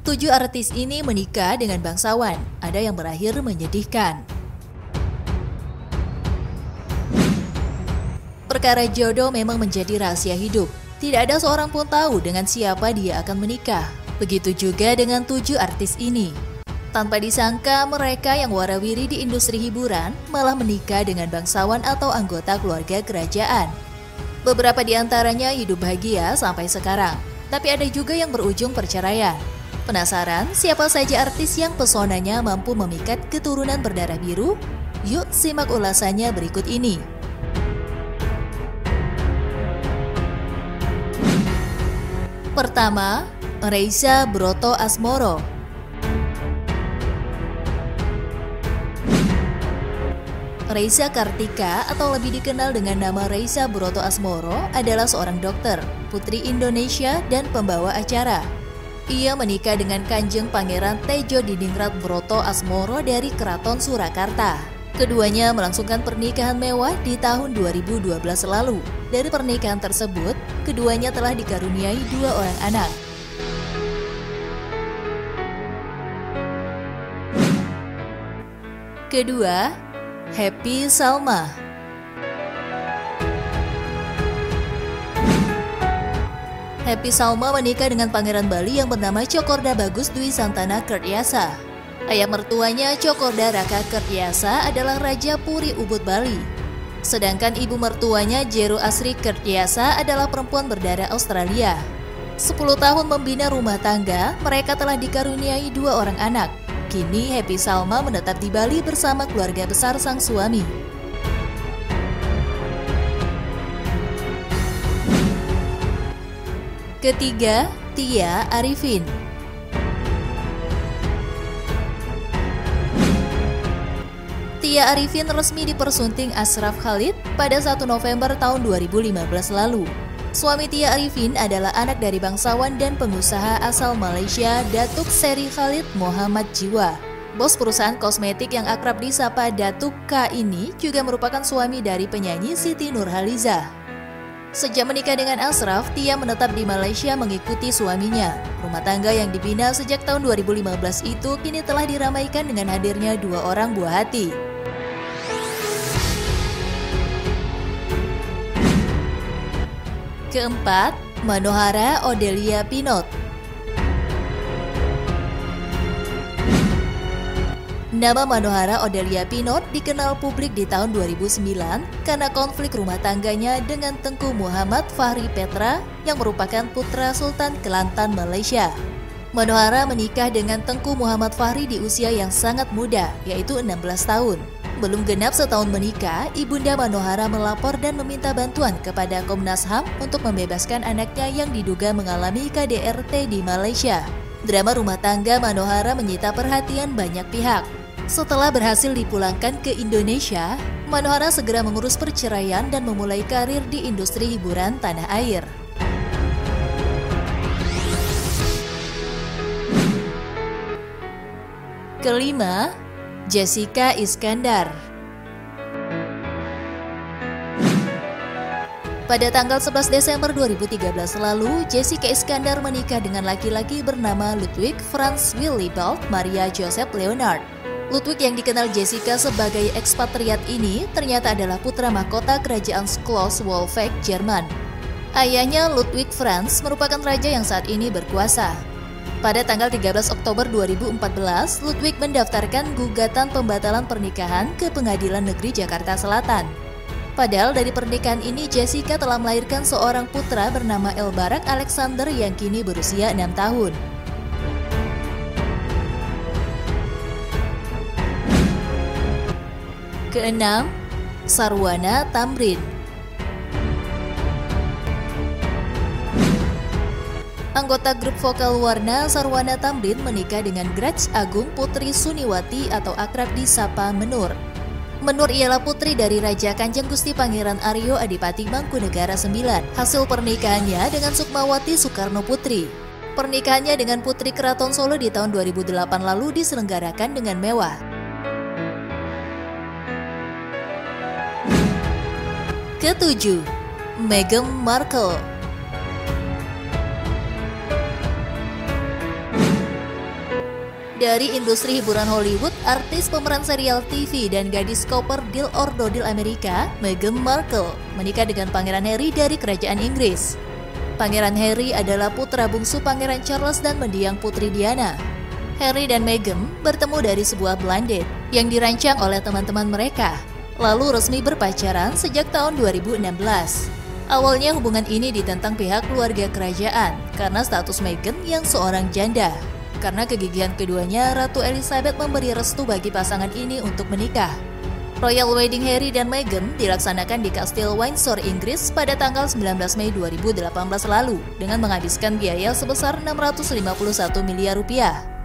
7 artis ini menikah dengan bangsawan, ada yang berakhir menyedihkan. Perkara jodoh memang menjadi rahasia hidup. Tidak ada seorang pun tahu dengan siapa dia akan menikah. Begitu juga dengan 7 artis ini. Tanpa disangka, mereka yang warawiri di industri hiburan malah menikah dengan bangsawan atau anggota keluarga kerajaan. Beberapa di antaranya hidup bahagia sampai sekarang, tapi ada juga yang berujung perceraian. Penasaran siapa saja artis yang pesonanya mampu memikat keturunan berdarah biru? Yuk simak ulasannya berikut ini. Pertama, Reysa Broto Asmoro. Reysa Kartika atau lebih dikenal dengan nama Reysa Broto Asmoro adalah seorang dokter, putri Indonesia dan pembawa acara. Ia menikah dengan Kanjeng Pangeran Tejo Diningrat Broto Asmoro dari Keraton Surakarta. Keduanya melangsungkan pernikahan mewah di tahun 2012 lalu. Dari pernikahan tersebut, keduanya telah dikaruniai 2 orang anak. Kedua, Happy Salma. Happy Salma menikah dengan Pangeran Bali yang bernama Cokorda Bagus Dwi Santana Kertyasa. Ayah mertuanya Cokorda Raka Kertyasa adalah Raja Puri Ubud Bali. Sedangkan ibu mertuanya Jero Asri Kertyasa adalah perempuan berdarah Australia. 10 tahun membina rumah tangga, mereka telah dikaruniai 2 orang anak. Kini Happy Salma menetap di Bali bersama keluarga besar sang suami. Ketiga, Tia Arifin. Tia Arifin resmi dipersunting Ashraf Khalid pada 1 November tahun 2015 lalu. Suami Tia Arifin adalah anak dari bangsawan dan pengusaha asal Malaysia, Datuk Seri Khalid Muhammad Jiwa. Bos perusahaan kosmetik yang akrab disapa Datuk K ini juga merupakan suami dari penyanyi Siti Nurhaliza. Sejak menikah dengan Ashraf, Tia menetap di Malaysia mengikuti suaminya. Rumah tangga yang dibina sejak tahun 2015 itu kini telah diramaikan dengan hadirnya 2 orang buah hati. Keempat, Manohara Odelia Pinot. Nama Manohara Odelia Pinot dikenal publik di tahun 2009 karena konflik rumah tangganya dengan Tengku Muhammad Fahri Petra yang merupakan putra Sultan Kelantan Malaysia. Manohara menikah dengan Tengku Muhammad Fahri di usia yang sangat muda, yaitu 16 tahun. Belum genap setahun menikah, ibunda Manohara melapor dan meminta bantuan kepada Komnas HAM untuk membebaskan anaknya yang diduga mengalami KDRT di Malaysia. Drama rumah tangga Manohara menyita perhatian banyak pihak. Setelah berhasil dipulangkan ke Indonesia, Manohara segera mengurus perceraian dan memulai karir di industri hiburan tanah air. Kelima, Jessica Iskandar. Pada tanggal 11 Desember 2013 lalu, Jessica Iskandar menikah dengan laki-laki bernama Ludwig Franz Willibald Maria Joseph Leonard. Ludwig yang dikenal Jessica sebagai ekspatriat ini ternyata adalah putra mahkota kerajaan Schleswig, Jerman. Ayahnya Ludwig Franz merupakan raja yang saat ini berkuasa. Pada tanggal 13 Oktober 2014, Ludwig mendaftarkan gugatan pembatalan pernikahan ke Pengadilan Negeri Jakarta Selatan. Padahal dari pernikahan ini Jessica telah melahirkan seorang putra bernama Elbarak Alexander yang kini berusia 6 tahun. Keenam, Sarwana Tamrin. Anggota grup vokal Warna, Sarwana Tamrin menikah dengan Graj Agung Putri Suniwati atau akrab disapa Menur. Menur ialah putri dari Raja Kanjeng Gusti Pangeran Aryo Adipati Mangkunegara IX. Hasil pernikahannya dengan Sukmawati Soekarno Putri. Pernikahannya dengan Putri Keraton Solo di tahun 2008 lalu diselenggarakan dengan mewah. Ketujuh, Meghan Markle. Dari industri hiburan Hollywood, artis pemeran serial TV dan gadis koper Deal or No Deal Amerika, Meghan Markle, menikah dengan Pangeran Harry dari Kerajaan Inggris. Pangeran Harry adalah putra bungsu Pangeran Charles dan mendiang Putri Diana. Harry dan Meghan bertemu dari sebuah blind date yang dirancang oleh teman-teman mereka, lalu resmi berpacaran sejak tahun 2016. Awalnya hubungan ini ditentang pihak keluarga kerajaan karena status Meghan yang seorang janda. Karena kegigihan keduanya, Ratu Elizabeth memberi restu bagi pasangan ini untuk menikah. Royal Wedding Harry dan Meghan dilaksanakan di Kastil Windsor, Inggris pada tanggal 19 Mei 2018 lalu dengan menghabiskan biaya sebesar 651 miliar rupiah.